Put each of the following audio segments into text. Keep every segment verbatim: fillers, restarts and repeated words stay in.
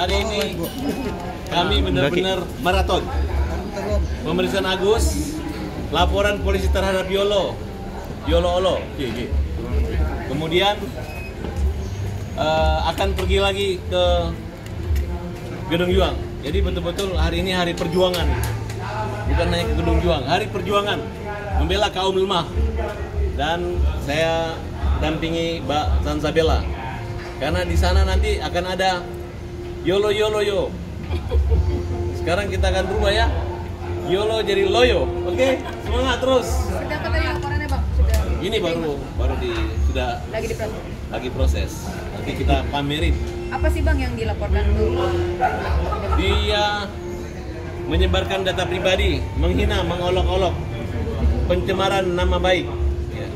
hari ini kami benar-benar maraton. Pemeriksaan Agus, laporan polisi terhadap Yolo, Yolo Olo. Kemudian uh, akan pergi lagi ke Gedung Juang. Jadi betul-betul hari ini hari perjuangan. Bukan hanya ke Gedung Juang, hari perjuangan membela kaum lemah. Dan saya dampingi Mbak Sansabella. Karena di sana nanti akan ada Yolo Yolo Yo. Sekarang kita akan berubah ya. Yolo jadi Loyo. Oke, semangat terus. Sudah apa tadi laporannya, Bang? Sudah. Ini baru baru di sudah Lagi diproses. lagi proses. Nanti kita pamerin. Apa sih, Bang, yang dilaporkan dulu? Dia menyebarkan data pribadi, menghina, mengolok-olok, pencemaran nama baik. Ya,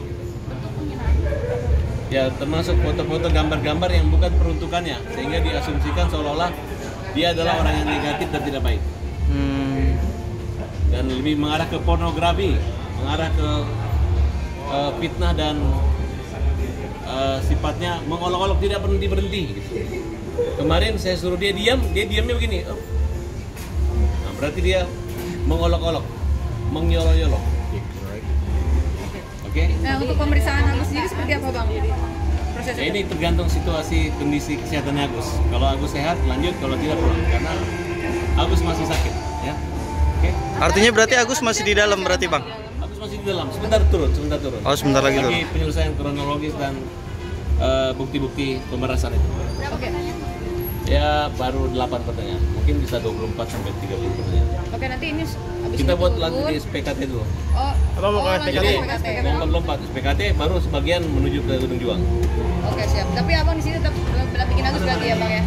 ya termasuk foto-foto, gambar-gambar yang bukan peruntukannya, sehingga diasumsikan seolah-olah dia adalah orang yang negatif dan tidak baik. Hmm. Dan lebih mengarah ke pornografi, mengarah ke uh, fitnah dan uh, sifatnya mengolok-olok, tidak berhenti-berhenti. Gitu. Kemarin saya suruh dia diam, dia diamnya begini. Oh. Nah, berarti dia mengolok-olok, mengyolok-yolok. Oke? Okay? Nah, untuk pemeriksaan Agus sendiri seperti apa, Bang? Proses ya, ini tergantung situasi kondisi kesehatannya Agus. Kalau Agus sehat, lanjut. Kalau tidak, pulang. Karena Agus masih sakit. Ya. Oke? Okay? Artinya berarti Agus masih di dalam berarti, Bang? Agus masih di dalam. Sebentar turun, sebentar turun. Oh, sebentar lagi turun. Lagi penyelesaian kronologis dan uh, bukti-bukti pemerasan itu. Oke. Ya, baru delapan pertanyaan. Mungkin bisa dua puluh empat sampai tiga puluh pertanyaan. Oke, nanti ini habis kita ini buat turun. lagi di S P K T dulu. Oh, apa mau oh, ke S P K T? Jadi, S P K T. lompat-lompat S P K T baru sebagian menuju ke Gedung Juang. Oke, siap. Tapi Abang di sini tetap bikin Agus lagi ya, Bang ya?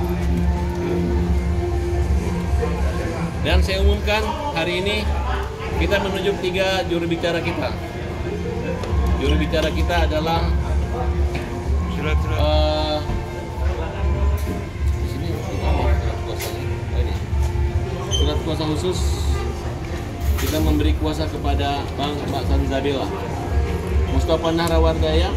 Dan saya umumkan hari ini kita menunjuk tiga juru bicara kita. Juru bicara kita adalah uh, di sini surat kuasanya. Oh, ini. Surat kuasa khusus kita memberi kuasa kepada Bang Mbak Sansabella, Mustafa Nahrawardaya,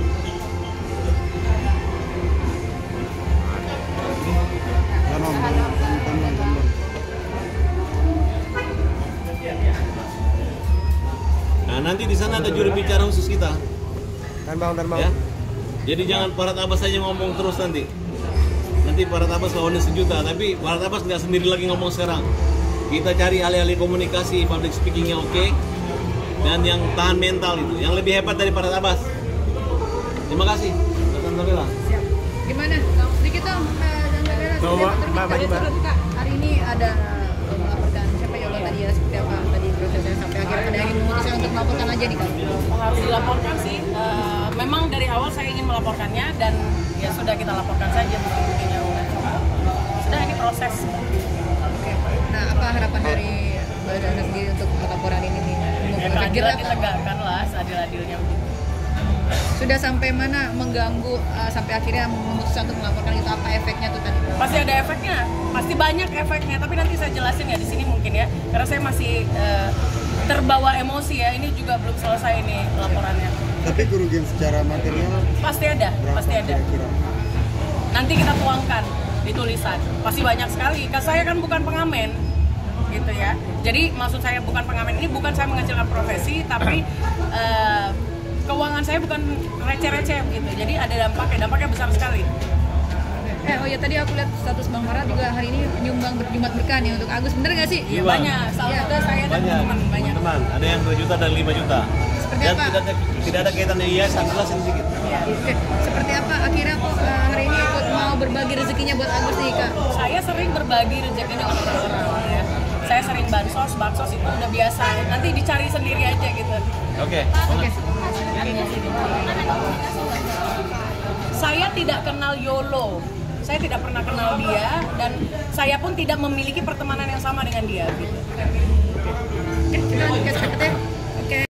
nah nanti di sana ada juru bicara khusus kita. Dan Bang, dan Bang. Ya? Jadi jangan Parat Abbas saja ngomong terus nanti. Nanti Parat Abbas lawannya sejuta, tapi Parat Abbas nggak sendiri lagi ngomong sekarang. Kita cari ahli-ahli komunikasi, public speakingnya oke, okay, dan yang tahan mental itu, yang lebih hebat dari Parat Abbas. Terima kasih. Sansabella. Siap. Gimana? Sedikit dong, Sansabella. Hari ini ada melaporkan siapa Yolo tadi ya, seperti apa tadi prosesnya sampai akhirnya ada yang memutuskan untuk melaporkan aja nih, Kak? Harus dilaporkan sih. Uh, memang dari awal saya ingin melaporkannya dan ya sudah kita laporkan saja bukti-buktinya. Sudah, ini proses. Oke. Nah, apa harapan dari Mbak Zana sendiri untuk laporan ini nih? Ya, keadilan ditegakkan lah, seadil-adilnya. Sudah sampai mana mengganggu uh, sampai akhirnya memutuskan untuk melaporkan itu, apa efeknya tuh tadi? Pasti ada efeknya, pasti banyak efeknya. Tapi nanti saya jelasin ya di sini mungkin ya, karena saya masih uh, terbawa emosi ya. Ini juga belum selesai ini laporannya. Tapi kerugian secara material pasti ada, pasti ada. Kira-kira? Nanti kita tuangkan di tulisan. Pasti banyak sekali. Kan saya kan bukan pengamen, gitu ya. Jadi maksud saya bukan pengamen ini bukan saya mengecilkan profesi, tapi uh, keuangan saya bukan receh-receh gitu. Jadi ada dampaknya, dampaknya besar sekali. Eh, oh ya tadi aku lihat status Bang Farad juga hari ini menyumbang Jumat berkah nih untuk Agus, bener nggak sih? Iya banyak, salah satu saya dan Banyak, teman-teman banyak. teman. Ada yang dua juta dan lima juta. Seperti Dan apa? tidak ada, tidak ada kaitan dengan yayasan, jelasin sedikit. Ya. Oke, seperti apa akhirnya kok uh, hari ini ikut mau berbagi rezekinya buat Agus nih, Kak? Saya sering berbagi rezeki dengan orang-orang ya. Saya sering bansos, bansos itu udah biasa. Nanti dicari sendiri aja gitu. Oke. Oke. Saya tidak kenal Yolo. Saya tidak pernah kenal dia dan saya pun tidak memiliki pertemanan yang sama dengan dia gitu. Oke, kita lanjut ke S P K T.